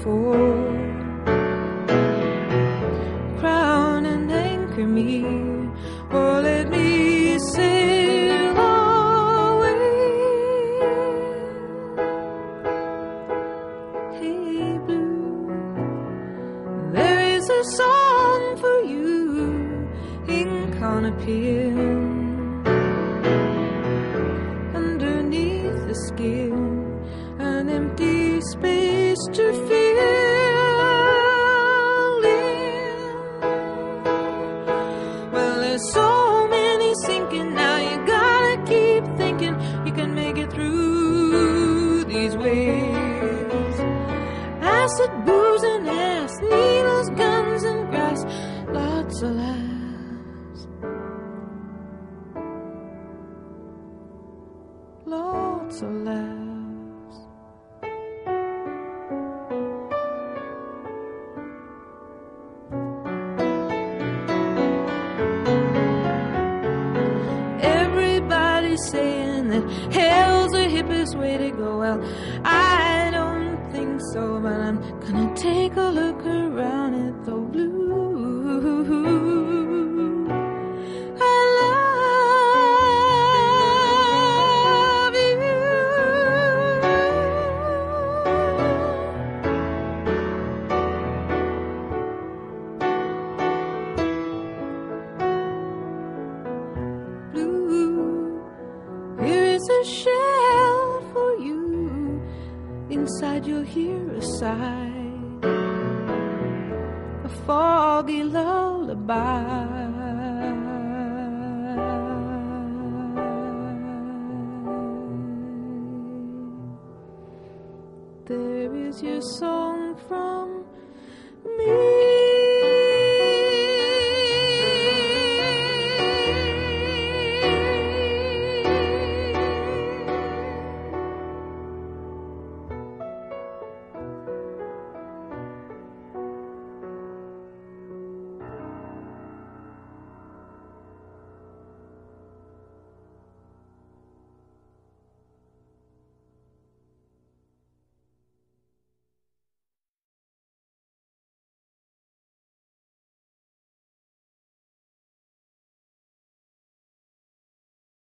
before. Crown and anchor me, or let me sail away. Hey blue, there is a song for you, ink on a pen, underneath the skin, an empty space to fill in. Well, there's so many sinking now, you gotta keep thinking you can make it through these waves. Acid, booze and ass, needles, guns and grass, lots of laughs, lots of laughs. Everybody's saying that hell's the hippest way to go. Well, I don't think so, but I'm gonna take a look around at the blue. I love you. Blue, here is a shell for you. Inside you'll hear a sigh, a foggy lullaby. There is your song from me.